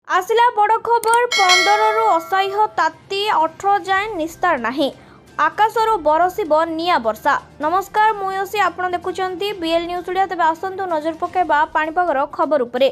आसिला बड़ खबर 15 रु असह्य ताती 18 जाए निस्तार नहीं आकाशर बरसिब निया वर्षा। नमस्कार मुयसी आपण देखुचंती बीएल न्यूज ओडिया। तबे आसंतु नजर पकेबा पाणीपागर खबर उपरे।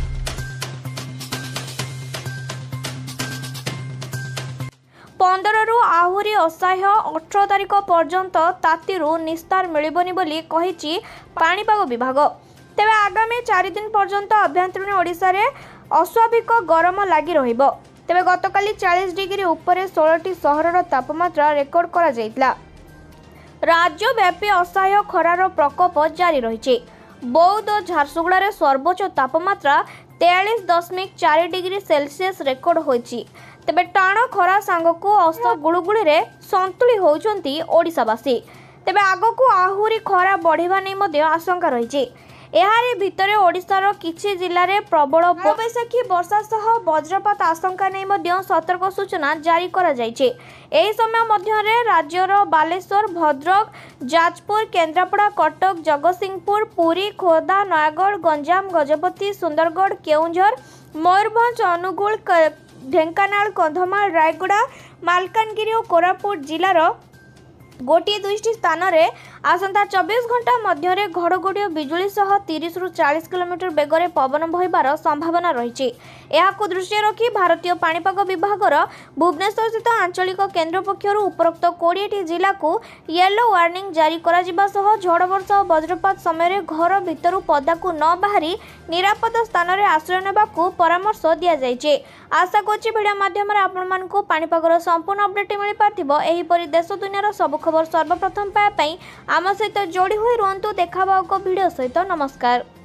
15 रु आहुरी असह्य 18 तारिख पर्यंत तातीरु निस्तार मिलिबनी बोली कहिछि पाणीपाग विभाग। तेबे आगामी 4 दिन पर्यंत अभ्यंतरीण ओडिशा रे अस्वाभाविक गरम लगी रहिबो। तेबे गतकाली 40 डिग्री उपरे 16टी सहरर तापमात्रा रेकर्ड करा जायतिला। राज्यव्यापी असह्य खरार प्रकोप जारी रहिछि। बौद्ध और झारसुगुड़ा रे सर्वोच्च तापमात्रा 43.4 डिग्री सेल्सियस रेकर्ड होइछि। तेबे टाण खरा सांगकु अस्त गुळुगुळी रे संतुली होउचंती ओडिसावासी। तेबे आगकु आहुरी खरा बढ़िबा नै मध्ये आशंका रहिछि। एहारे भितरे ओडिशार किछि जिल्ला रे प्रबल बैशाखी वर्षा सह वज्रपात आशंका नै मध्ये सतर्क सूचना जारी करा जायछि। एही समय मध्य रे राज्यर बालेश्वर, भद्रक, जाजपुर, केन्द्रापड़ा, कटक, जगतसिंहपुर, पुरी, खोर्धा, नयागढ़, गंजाम, गजपति, सुंदरगढ़, केउंझर, मयूरभंज, अनुगुल, ढेंकानाल, कंधमाल, रायगड़ा, मालकानगिरी और कोरापुट जिलार गोटे 2टी स्थान रे आसंता 24 घंटा मध्य घड़घड़ी और बिजुली सह 30 रु 40 किलोमीटर बेगर पवन बहिबार संभावना रही। यहां दृष्टि रखी भारतीय पाणीपाग विभागर भुवनेश्वर स्थित आंचलिक केन्द्र पक्षर उपरोक्त 20टी जिला को येलो वार्निंग जारी करा जिबा सह झड़ वर्षा और वज्रपात समय घर भितर पदा को न बाहरी निरापद स्थान रे आश्रय नेबाकू परामर्श दिया जायछि। आशा करछि भिडियो माध्यम आपण मानकू पाणीपागर संपूर्ण अपडेट मिल पाथिबो। एही परि देश दुनियार सब खबर सर्वप्रथम पाया आम सहित जोड़ी हुई रुहतु। देखा भिडियो सहित नमस्कार।